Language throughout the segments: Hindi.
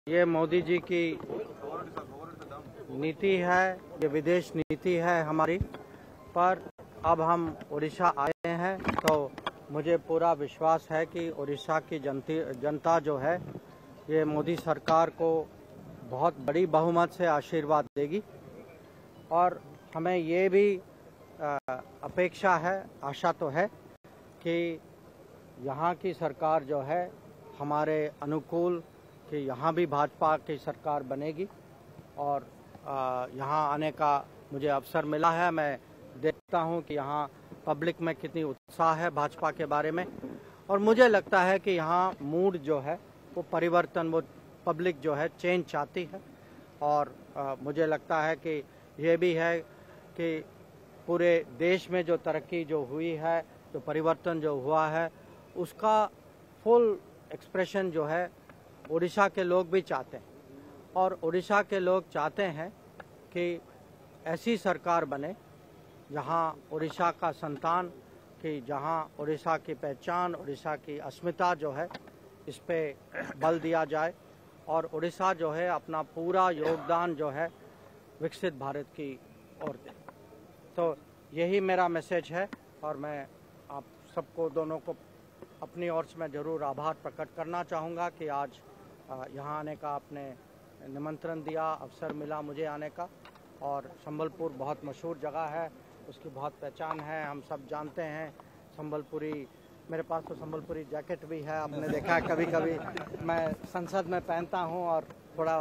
ये मोदी जी की नीति है, ये विदेश नीति है हमारी। पर अब हम उड़ीसा आए हैं तो मुझे पूरा विश्वास है कि उड़ीसा की जनता जो है ये मोदी सरकार को बहुत बड़ी बहुमत से आशीर्वाद देगी। और हमें ये भी अपेक्षा है, आशा तो है कि यहाँ की सरकार जो है हमारे अनुकूल, कि यहाँ भी भाजपा की सरकार बनेगी। और यहाँ आने का मुझे अवसर मिला है। मैं देखता हूँ कि यहाँ पब्लिक में कितनी उत्साह है भाजपा के बारे में, और मुझे लगता है कि यहाँ मूड जो है वो परिवर्तन, वो पब्लिक जो है चेंज चाहती है। और मुझे लगता है कि ये भी है कि पूरे देश में जो तरक्की जो हुई है, जो परिवर्तन जो हुआ है, उसका फुल एक्सप्रेशन जो है उड़ीसा के लोग भी चाहते हैं। और उड़ीसा के लोग चाहते हैं कि ऐसी सरकार बने जहां उड़ीसा का संतान, कि जहां उड़ीसा की पहचान, उड़ीसा की अस्मिता जो है इस पे बल दिया जाए, और उड़ीसा जो है अपना पूरा योगदान जो है विकसित भारत की ओर दे। तो यही मेरा मैसेज है, और मैं आप सबको, दोनों को अपनी ओर से मैं ज़रूर आभार प्रकट करना चाहूँगा कि आज यहाँ आने का आपने निमंत्रण दिया, अवसर मिला मुझे आने का। और संबलपुर बहुत मशहूर जगह है, उसकी बहुत पहचान है, हम सब जानते हैं संबलपुरी। मेरे पास तो संबलपुरी जैकेट भी है, आपने देखा है कभी कभी मैं संसद में पहनता हूँ। और थोड़ा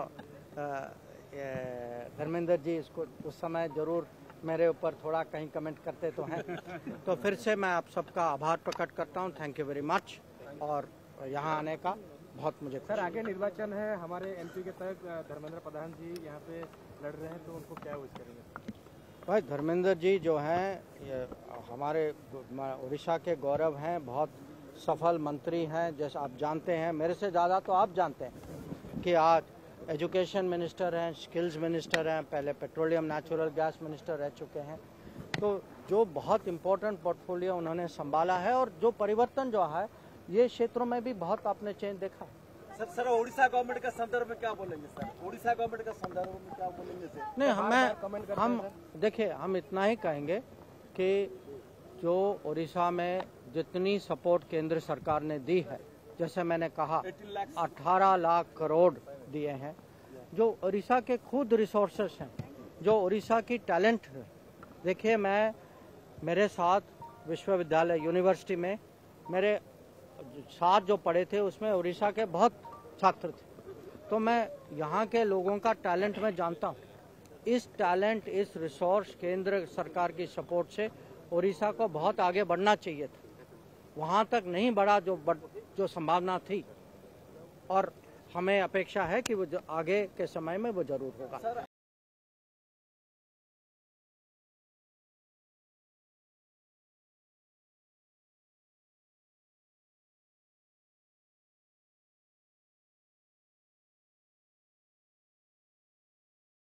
धर्मेंद्र जी इसको उस समय ज़रूर मेरे ऊपर थोड़ा कहीं कमेंट करते तो हैं। तो फिर से मैं आप सबका आभार प्रकट करता हूं, थैंक यू वेरी मच। और यहाँ आने का बहुत मुझे सर, आगे निर्वाचन है हमारे एमपी के तहत, धर्मेंद्र प्रधान जी यहाँ पे लड़ रहे हैं, तो उनको क्या विश करेंगे? भाई धर्मेंद्र जी जो हैं हमारे उड़ीसा के गौरव हैं, बहुत सफल मंत्री हैं। जैसे आप जानते हैं, मेरे से ज़्यादा तो आप जानते हैं कि आज एजुकेशन मिनिस्टर हैं, स्किल्स मिनिस्टर हैं, पहले पेट्रोलियम नेचुरल गैस मिनिस्टर रह चुके हैं। तो जो बहुत इम्पोर्टेंट पोर्टफोलियो उन्होंने संभाला है, और जो परिवर्तन जो है ये क्षेत्रों में भी बहुत आपने चेंज देखा है। सर उड़ीसा गवर्नमेंट का संदर्भ में क्या बोलेंगे? सर उड़ीसा गवर्नमेंट का संदर्भ में क्या बोलेंगे? सर नहीं, हम देखिए, हम इतना ही कहेंगे कि जो उड़ीसा में जितनी सपोर्ट केंद्र सरकार ने दी है, जैसे मैंने कहा 18 लाख करोड़ दिए हैं, जो उड़ीसा के खुद रिसोर्सेस हैं, जो उड़ीसा की टैलेंट है। देखिए, मेरे साथ विश्वविद्यालय यूनिवर्सिटी में मेरे साथ जो पढ़े थे उसमें उड़ीसा के बहुत छात्र थे। तो मैं यहाँ के लोगों का टैलेंट मैं जानता हूँ। इस टैलेंट, इस रिसोर्स केंद्र सरकार की सपोर्ट से उड़ीसा को बहुत आगे बढ़ना चाहिए था, वहाँ तक नहीं बढ़ा जो संभावना थी। और हमें अपेक्षा है कि वो आगे के समय में वो जरूर होगा।